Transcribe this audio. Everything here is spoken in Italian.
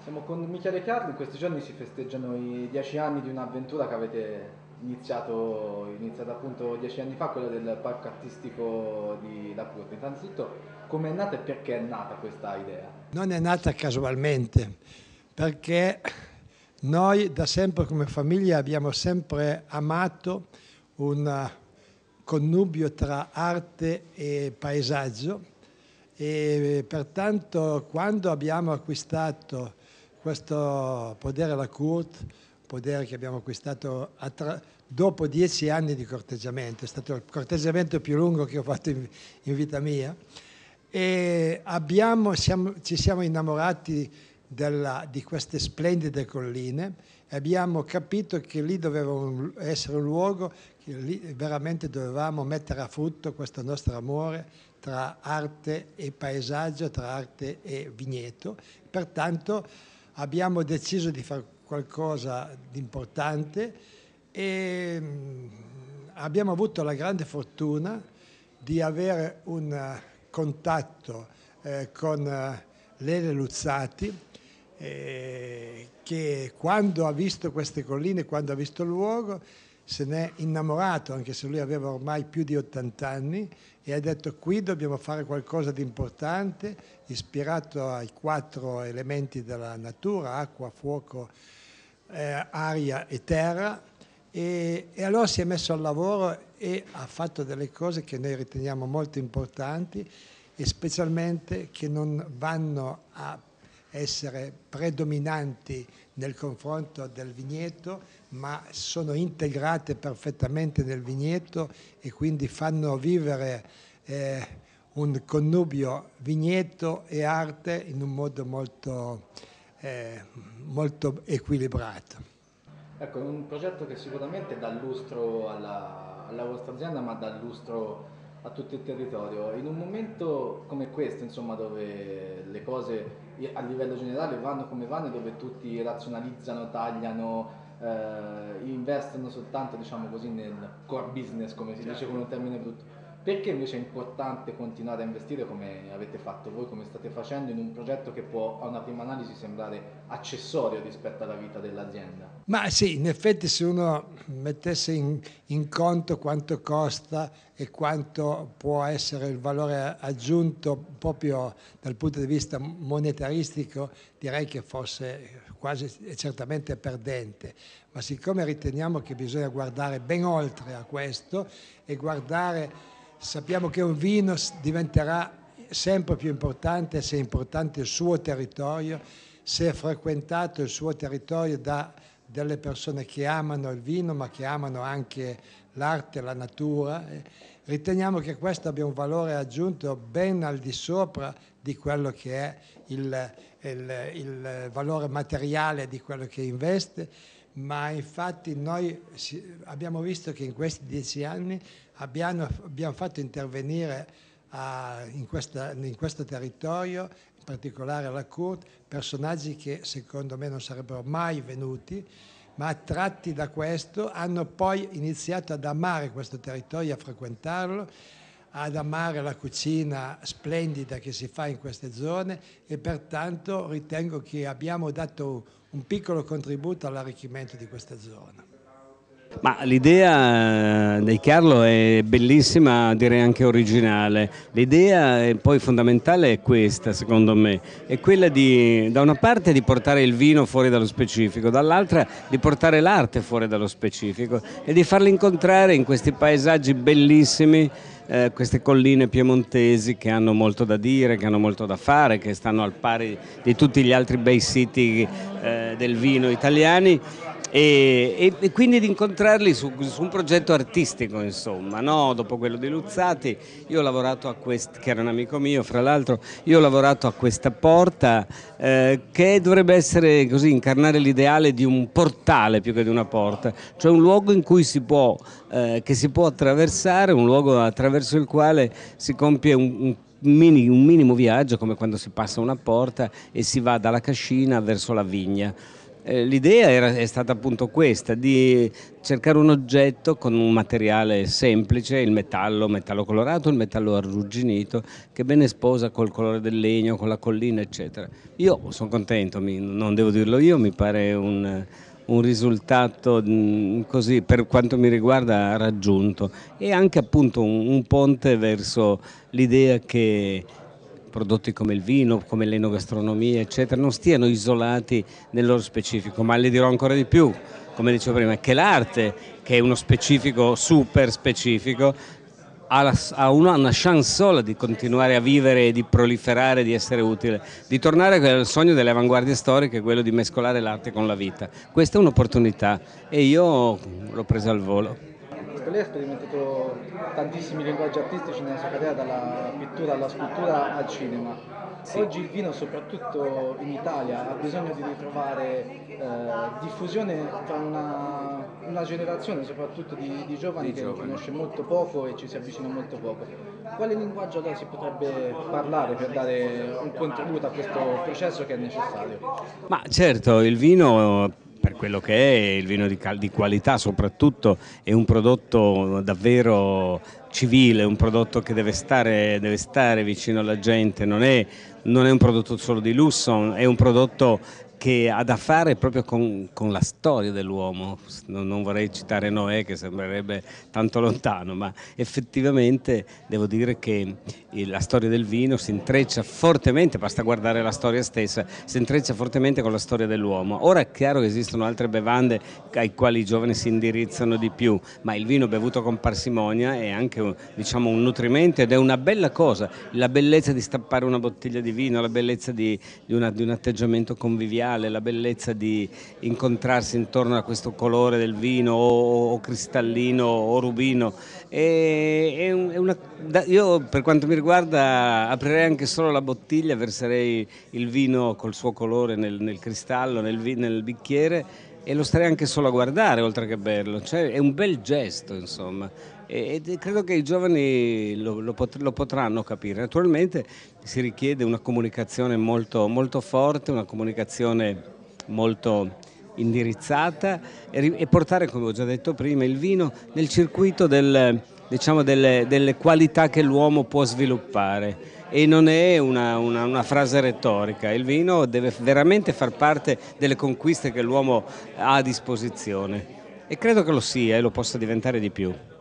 Siamo con Michele Carli, in questi giorni si festeggiano i 10 anni di un'avventura che avete iniziato appunto 10 anni fa, quella del parco artistico di La Curva. Innanzitutto, come è nata e perché è nata questa idea? Non è nata casualmente, perché noi da sempre come famiglia abbiamo sempre amato un connubio tra arte e paesaggio e pertanto quando abbiamo acquistato questo podere alla Court, podere che abbiamo acquistato dopo 10 anni di corteggiamento, è stato il corteggiamento più lungo che ho fatto in vita mia, e ci siamo innamorati di queste splendide colline e abbiamo capito che lì doveva essere un luogo che lì veramente dovevamo mettere a frutto questo nostro amore tra arte e paesaggio, tra arte e vigneto. Pertanto abbiamo deciso di fare qualcosa di importante e abbiamo avuto la grande fortuna di avere un contatto con Lele Luzzati, che quando ha visto queste colline, quando ha visto il luogo, se n'è innamorato, anche se lui aveva ormai più di 80 anni, e ha detto: qui dobbiamo fare qualcosa di importante, ispirato ai 4 elementi della natura: acqua, fuoco, aria e terra. E allora si è messo al lavoro e ha fatto delle cose che noi riteniamo molto importanti e specialmente che non vanno a essere predominanti nel confronto del vigneto, ma sono integrate perfettamente nel vigneto e quindi fanno vivere un connubio vigneto e arte in un modo molto equilibrato. Ecco, è un progetto che sicuramente dà lustro alla vostra azienda, ma dà lustro a tutto il territorio. In un momento come questo, insomma, dove le cose a livello generale vanno come vanno e dove tutti razionalizzano, tagliano, investono soltanto, diciamo così, nel core business, come si dice con un termine brutto. Perché invece è importante continuare a investire come avete fatto voi, come state facendo, in un progetto che può a una prima analisi sembrare accessorio rispetto alla vita dell'azienda? Ma sì, in effetti se uno mettesse in conto quanto costa e quanto può essere il valore aggiunto proprio dal punto di vista monetaristico, direi che fosse quasi certamente perdente. Ma siccome riteniamo che bisogna guardare ben oltre a questo e sappiamo che un vino diventerà sempre più importante se è importante il suo territorio, se è frequentato il suo territorio da delle persone che amano il vino ma che amano anche l'arte e la natura. Riteniamo che questo abbia un valore aggiunto ben al di sopra di quello che è il valore materiale di quello che investe, ma infatti noi abbiamo visto che in questi 10 anni abbiamo fatto intervenire in questo territorio, in particolare alla Court, personaggi che secondo me non sarebbero mai venuti, ma attratti da questo hanno poi iniziato ad amare questo territorio, a frequentarlo, ad amare la cucina splendida che si fa in queste zone e pertanto ritengo che abbiamo dato un piccolo contributo all'arricchimento di questa zona. Ma l'idea di Carlo è bellissima, direi anche originale. L'idea poi fondamentale è questa, secondo me, è quella da una parte di portare il vino fuori dallo specifico, dall'altra di portare l'arte fuori dallo specifico e di farli incontrare in questi paesaggi bellissimi, queste colline piemontesi che hanno molto da dire, che hanno molto da fare, che stanno al pari di tutti gli altri bei siti del vino italiani. E quindi di incontrarli su un progetto artistico, insomma, no? Dopo quello di Luzzati, io ho lavorato che era un amico mio, fra l'altro, io ho lavorato a questa porta che dovrebbe essere così, incarnare l'ideale di un portale più che di una porta, cioè un luogo in cui che si può attraversare, un luogo attraverso il quale si compie un minimo viaggio, come quando si passa una porta e si va dalla cascina verso la vigna. l'idea è stata appunto questa, di cercare un oggetto con un materiale semplice, il metallo colorato, il metallo arrugginito, che bene sposa col colore del legno, con la collina, eccetera. Io sono contento, non devo dirlo io, mi pare un risultato così, per quanto mi riguarda, raggiunto, e anche appunto un ponte verso l'idea che prodotti come il vino, come l'enogastronomia, eccetera, non stiano isolati nel loro specifico, ma le dirò ancora di più, come dicevo prima, che l'arte, che è uno specifico super specifico, ha una chance sola di continuare a vivere, di proliferare, di essere utile, di tornare al sogno delle avanguardie storiche, quello di mescolare l'arte con la vita. Questa è un'opportunità e io l'ho presa al volo. Lei ha sperimentato tantissimi linguaggi artistici nella sua carriera, dalla pittura alla scultura al cinema. Sì. Oggi il vino, soprattutto in Italia, ha bisogno di ritrovare diffusione tra una generazione, soprattutto di giovani che conosce molto poco e ci si avvicina molto poco. Quale linguaggio allora si potrebbe parlare per dare un contributo a questo processo che è necessario? Ma certo, il vino, per quello che è, il vino di qualità soprattutto, è un prodotto davvero civile, un prodotto che deve stare vicino alla gente, non è un prodotto solo di lusso, è un prodotto che ha da fare proprio con la storia dell'uomo. Non vorrei citare Noè, che sembrerebbe tanto lontano, ma effettivamente devo dire che la storia del vino si intreccia fortemente, basta guardare la storia stessa, si intreccia fortemente con la storia dell'uomo. Ora è chiaro che esistono altre bevande ai quali i giovani si indirizzano di più, ma il vino bevuto con parsimonia è anche, diciamo, un nutrimento ed è una bella cosa. La bellezza di stappare una bottiglia di vino, la bellezza di un atteggiamento conviviale, la bellezza di incontrarsi intorno a questo colore del vino o cristallino o rubino. Io, per quanto mi riguarda, aprirei anche solo la bottiglia, verserei il vino col suo colore nel cristallo, nel bicchiere, e lo starei anche solo a guardare oltre che berlo. Cioè, è un bel gesto, insomma, e credo che i giovani lo potranno capire. Naturalmente si richiede una comunicazione molto, molto forte, una comunicazione molto indirizzata, e portare, come ho già detto prima, il vino nel circuito delle qualità che l'uomo può sviluppare. E non è una frase retorica, il vino deve veramente far parte delle conquiste che l'uomo ha a disposizione, e credo che lo sia e lo possa diventare di più.